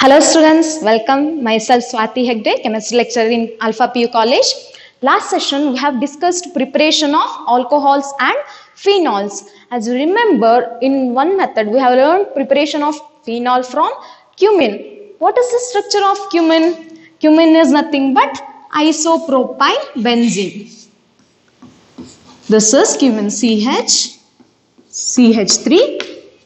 Hello students, welcome. Myself Swati Hegde, chemistry lecturer in Alpha PU College. Last session we have discussed preparation of alcohols and phenols. As you remember, in one method we have learned preparation of phenol from cumin. What is the structure of cumin? Cumin is nothing but isopropyl benzene. This is cumin CH3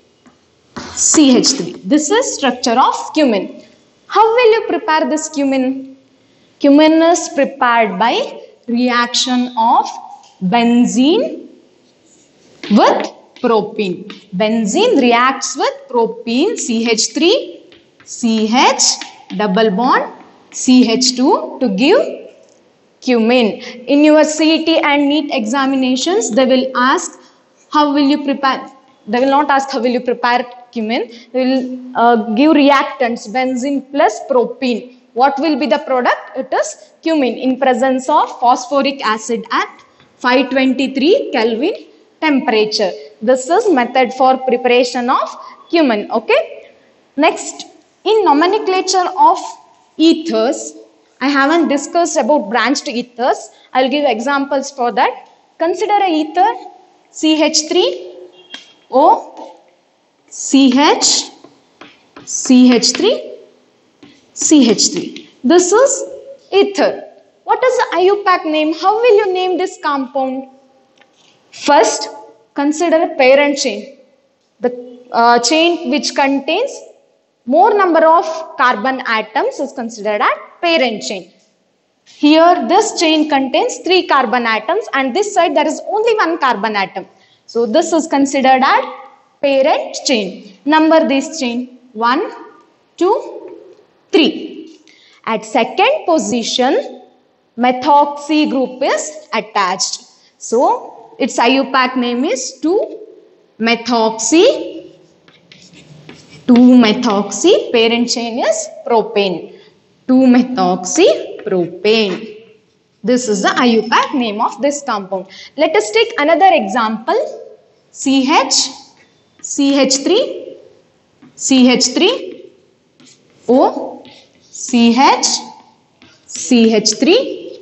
CH3. This is structure of cumin. How will you prepare this cumin? Cumin is prepared by reaction of benzene with propene. Benzene reacts with propene CH3 CH double bond CH2 to give cumin. In your CET and NEET examinations, they will ask how will you prepare. They will not ask how will you prepare cumin. They will give reactants benzene plus propene. What will be the product? It is cumin in presence of phosphoric acid at 523 Kelvin temperature. This is method for preparation of cumin. Okay. Next, in nomenclature of ethers, I haven't discussed about branched ethers. I will give examples for that. Consider a ether CH3 O CH CH3 CH3. This is ether. What is the IUPAC name? How will you name this compound? First, consider a parent chain. The chain which contains more number of carbon atoms is considered as parent chain. Here this chain contains 3 carbon atoms and this side there is only 1 carbon atom. So this is considered as parent chain. Number this chain 1, 2, 3. At second position, methoxy group is attached. So its IUPAC name is 2-methoxy. 2-methoxy. Parent chain is propane. 2-methoxy propane. This is the IUPAC name of this compound. Let us take another example. CH3 CH3 O CH3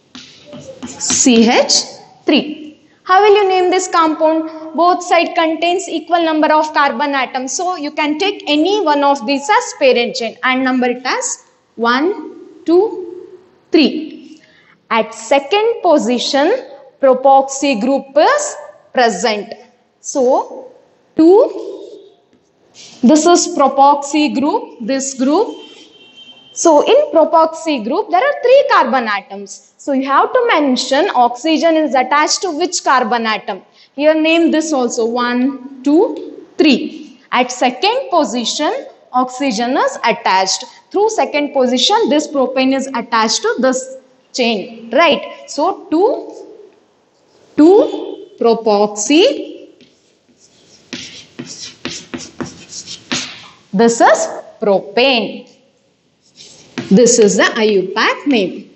CH3. How will you name this compound? Both side contains equal number of carbon atoms. So you can take any one of these as parent chain and number it as 1, 2, 3. At second position, propoxy group is present. So, 2, this is propoxy group, this group. So, in propoxy group, there are 3 carbon atoms. So, you have to mention oxygen is attached to which carbon atom. Here, name this also 1, 2, 3. At second position, oxygen is attached. Through second position, this propane is attached to this chain, right? So 2-propoxy. This is propane. This is the IUPAC name.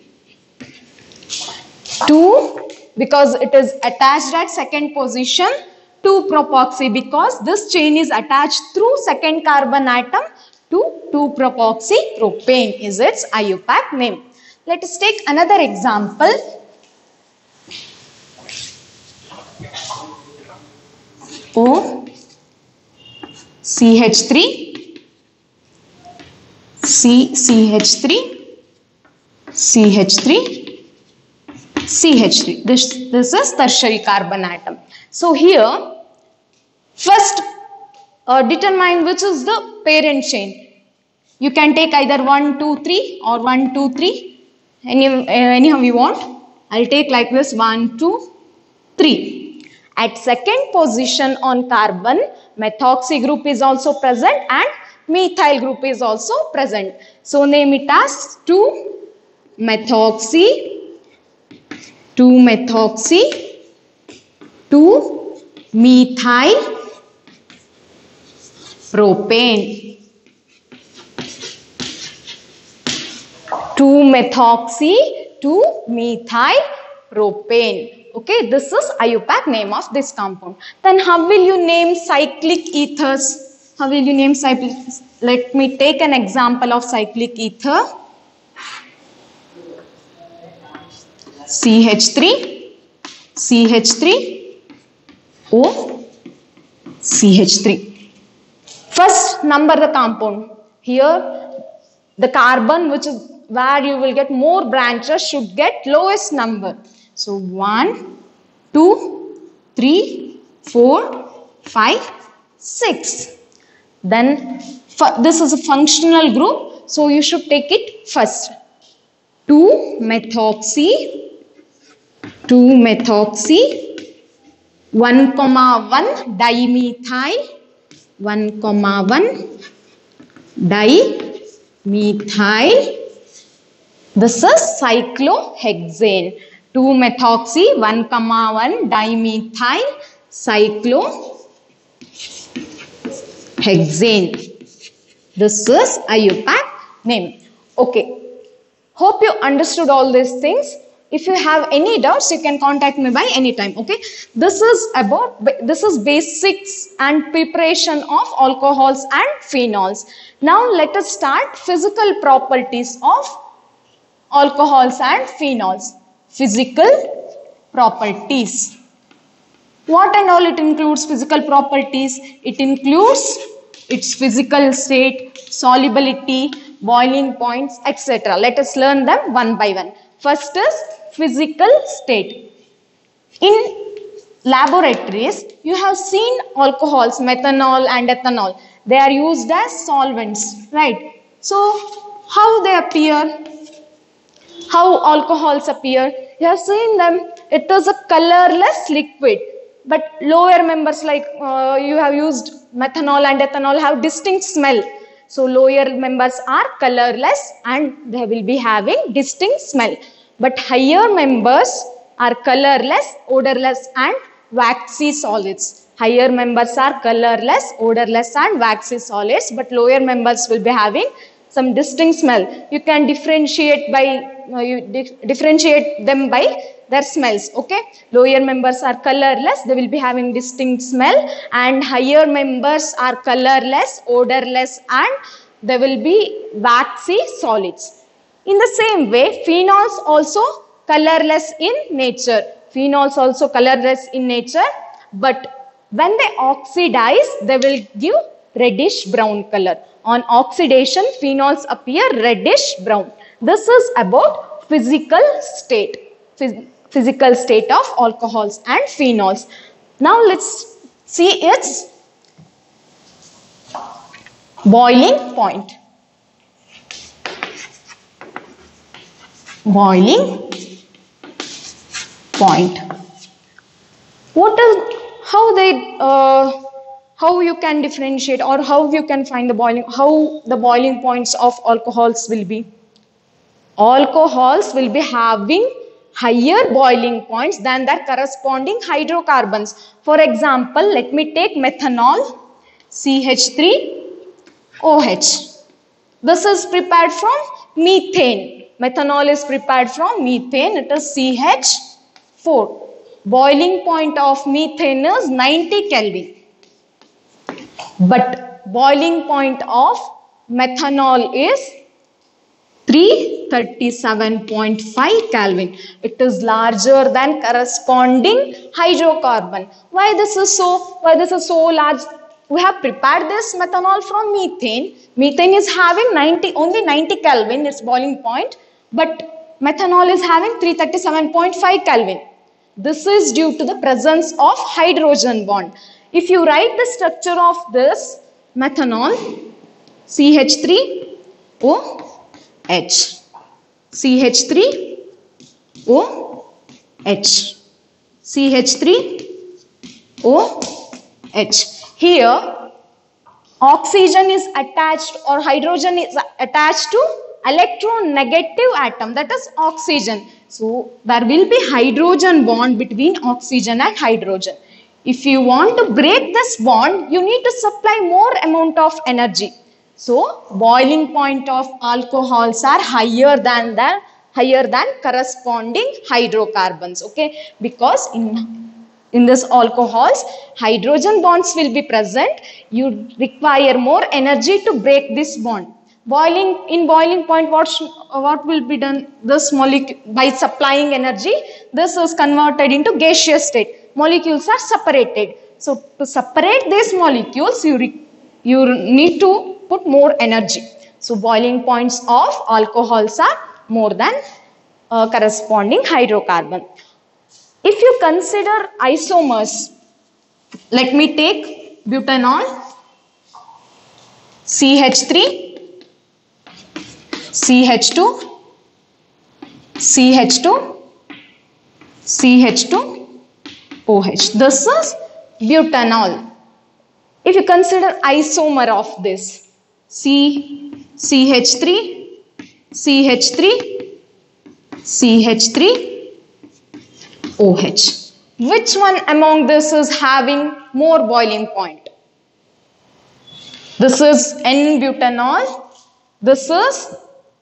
2 because it is attached at second position. 2-propoxy because this chain is attached through second carbon atom to 2-propoxy propane is its IUPAC name. Let us take another example. O CH3 CH3 CH3 CH3. This is tertiary carbon atom. So here first determine which is the parent chain. You can take either 1, 2, 3 or 1, 2, 3. Anyhow you want. I'll take like this 1, 2, 3. At second position on carbon, methoxy group is also present and methyl group is also present. So name it as 2-methoxy 2-methyl propane. 2-methoxy 2-methyl propane. Okay, this is IUPAC name of this compound. Then how will you name cyclic ethers? How will you name cyclic? Let me take an example of cyclic ether. CH3, CH3, O, CH3. First, number the compound. Here, the carbon which is where you will get more branches should get lowest number. So 1, 2, 3, 4, 5, 6. Then this is a functional group, so you should take it first. 2-methoxy, 2-methoxy, 1,1 dimethyl, 1,1 dimethyl. This is cyclohexane. 2-methoxy, 1,1 dimethyl, cyclohexane. This is IUPAC name. Okay. Hope you understood all these things. If you have any doubts, you can contact me by any time. Okay. This is basics and preparation of alcohols and phenols. Now let us start physical properties of alcohols and phenols. Physical properties. What and all it includes? Physical properties. It includes its physical state, solubility, boiling points, etc. Let us learn them one by one. First is physical state. In laboratories, you have seen alcohols, methanol and ethanol. They are used as solvents, right? So, how they appear? How alcohols appear? You have seen them. It is a colorless liquid. But lower members like you have used methanol and ethanol have distinct smell. So lower members are colorless and they will be having distinct smell. But higher members are colorless, odorless and waxy solids. Higher members are colorless, odorless and waxy solids, but lower members will be having some distinct smell. You can differentiate them by their smells. Okay, lower members are colorless, they will be having distinct smell, and higher members are colorless, odorless and they will be waxy solids. In the same way, phenols also colorless in nature. Phenols also colorless in nature, but when they oxidize, they will give reddish brown color. On oxidation, phenols appear reddish brown. This is about physical state. Physical state of alcohols and phenols. Now let's see its boiling point. Boiling point. How you can differentiate or how you can find how the boiling points of alcohols will be? Alcohols will be having higher boiling points than their corresponding hydrocarbons. For example, let me take methanol, CH3OH. This is prepared from methane. Methanol is prepared from methane. It is CH4. Boiling point of methane is 90 Kelvin. But boiling point of methanol is 337.5 Kelvin. It is larger than corresponding hydrocarbon. Why this is so large? We have prepared this methanol from methane. Methane is having only 90 Kelvin, its boiling point, but methanol is having 337.5 Kelvin. This is due to the presence of hydrogen bond. If you write the structure of this methanol, CH3OH, CH3OH, CH3OH. Here, oxygen is attached or hydrogen is attached to electronegative atom, that is oxygen. So, there will be hydrogen bond between oxygen and hydrogen. If you want to break this bond, you need to supply more amount of energy. So, boiling point of alcohols are higher than corresponding hydrocarbons. Okay, because in In this alcohols, hydrogen bonds will be present. You require more energy to break this bond. In boiling point, what will be done? This molecule, by supplying energy, this is converted into gaseous state. Molecules are separated. So to separate these molecules, you need to put more energy. So boiling points of alcohols are more than corresponding hydrocarbon. If you consider isomers, let me take butanol, CH3, CH2, CH2, CH2, OH. This is butanol. If you consider isomer of this, CH3, CH3, CH3, OH. Which one among this is having more boiling point? This is N-butanol. This is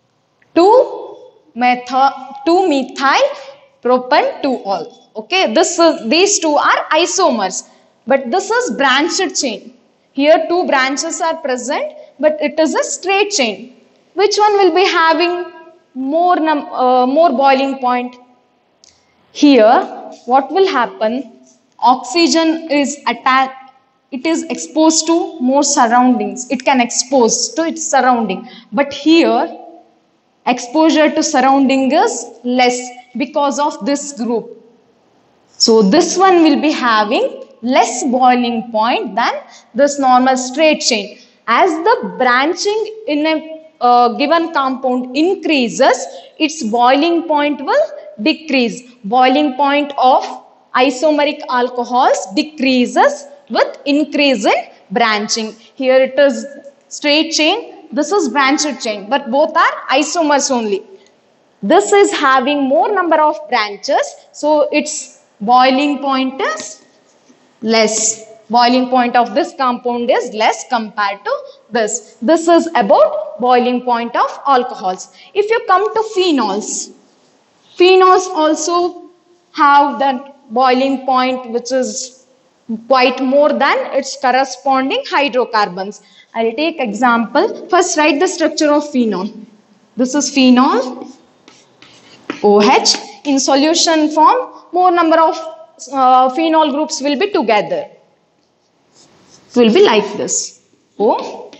2-methyl propan 2-ol. Okay, these two are isomers, but this is branched chain. Here two branches are present, but it is a straight chain. Which one will be having more boiling point? Here, what will happen? Oxygen is attached. It is exposed to more surroundings. It can expose to its surrounding. But here, exposure to surrounding is less because of this group. So this one will be having less boiling point than this normal straight chain. As the branching in a given compound increases, its boiling point will decrease. Boiling point of isomeric alcohols decreases with increase in branching. Here it is straight chain, this is branched chain, but both are isomers only. This is having more number of branches, so its boiling point is less. Boiling point of this compound is less compared to this. This is about boiling point of alcohols. If you come to phenols, phenols also have that boiling point which is quite more than its corresponding hydrocarbons. I will take example. First write the structure of phenol. This is phenol, OH. In solution form, more number of phenol groups will be together. It will be like this. OH,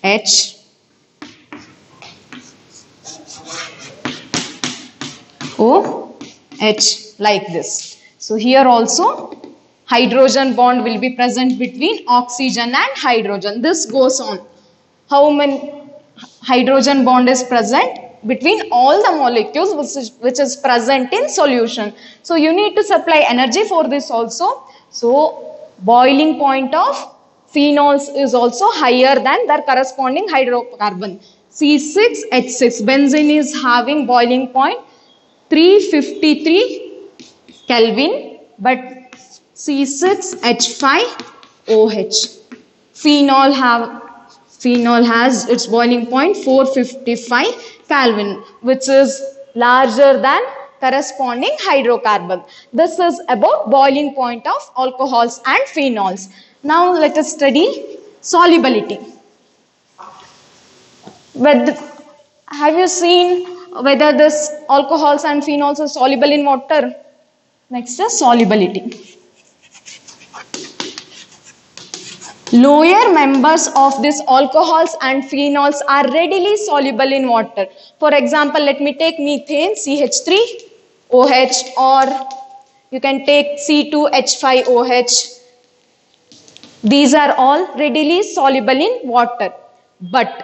OH, like this. So here also hydrogen bond will be present between oxygen and hydrogen. This goes on. How many hydrogen bond is present? Between all the molecules which is present in solution. So you need to supply energy for this also. So boiling point of phenols is also higher than their corresponding hydrocarbon. C6H6, benzene is having boiling point 353 Kelvin, but C6H5OH. Phenol has its boiling point 455 Kelvin, which is larger than corresponding hydrocarbon. This is about boiling point of alcohols and phenols. Now let us study solubility. Have you seen whether this alcohols and phenols are soluble in water? Next is solubility. Lower members of these alcohols and phenols are readily soluble in water. For example, let me take methane, CH3OH, or you can take C2H5OH. These are all readily soluble in water. But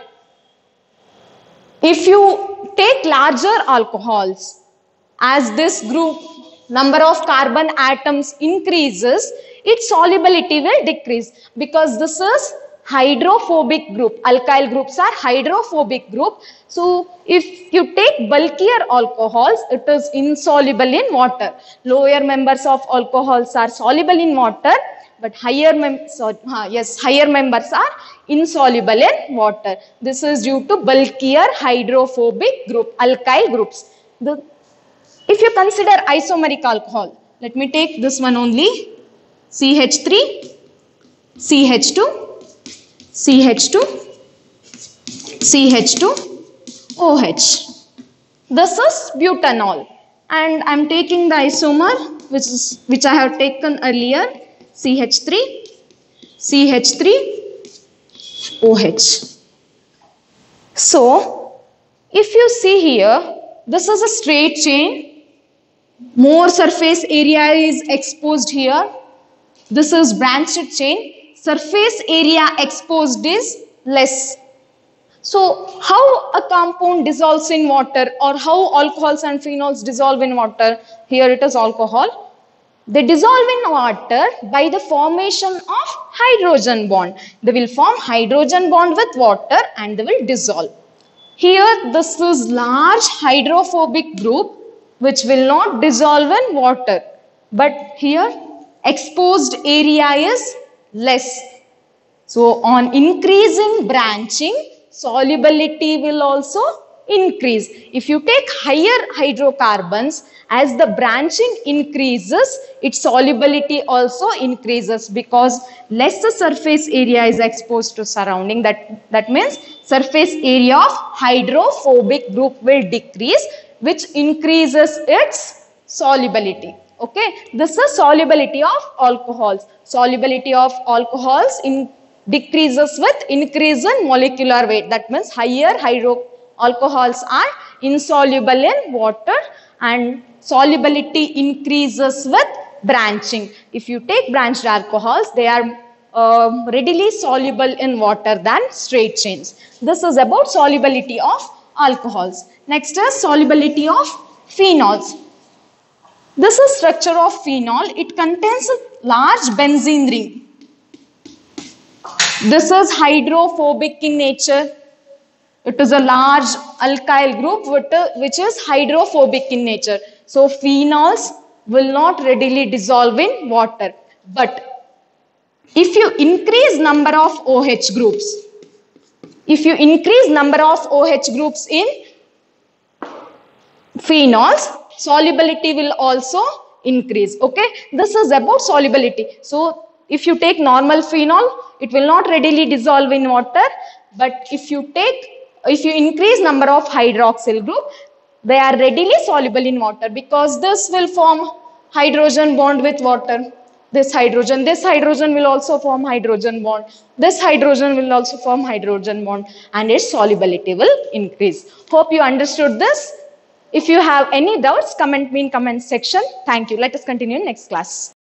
if you take larger alcohols, as this group number of carbon atoms increases, its solubility will decrease because this is hydrophobic group. Alkyl groups are hydrophobic group. So if you take bulkier alcohols, it is insoluble in water. Lower members of alcohols are soluble in water, but higher members are insoluble in water. This is due to bulkier hydrophobic group, alkyl groups. If you consider isomeric alcohol, let me take this one only. CH3, CH2, CH2, CH2, OH. This is butanol, and I am taking the isomer which I have taken earlier, CH3, CH3, OH. So, if you see here, this is a straight chain. More surface area is exposed here. This is branched chain. Surface area exposed is less. So, how a compound dissolves in water, or how alcohols and phenols dissolve in water? Here it is alcohol. They dissolve in water by the formation of hydrogen bond. They will form hydrogen bond with water and they will dissolve. Here this is large hydrophobic group which will not dissolve in water. But here exposed area is less. So on increasing branching, solubility will also increase. If you take higher hydrocarbons, as the branching increases, its solubility also increases because lesser surface area is exposed to surrounding. That means surface area of hydrophobic group will decrease, which increases its solubility. Okay, this is solubility of alcohols. Solubility of alcohols decreases with increase in molecular weight. That means higher alcohols are insoluble in water and solubility increases with branching. If you take branched alcohols, they are readily soluble in water than straight chains. This is about solubility of alcohols. Next is solubility of phenols. This is structure of phenol. It contains a large benzene ring. This is hydrophobic in nature. It is a large alkyl group which is hydrophobic in nature. So phenols will not readily dissolve in water. But if you increase number of OH groups, if you increase number of OH groups in phenols, solubility will also increase. Okay, this is about solubility. So if you take normal phenol, it will not readily dissolve in water. But if you increase number of hydroxyl group, they are readily soluble in water because this will form hydrogen bond with water. This hydrogen will also form hydrogen bond. This hydrogen will also form hydrogen bond and its solubility will increase. Hope you understood this. If you have any doubts, comment me in comment section. Thank you. Let us continue in next class.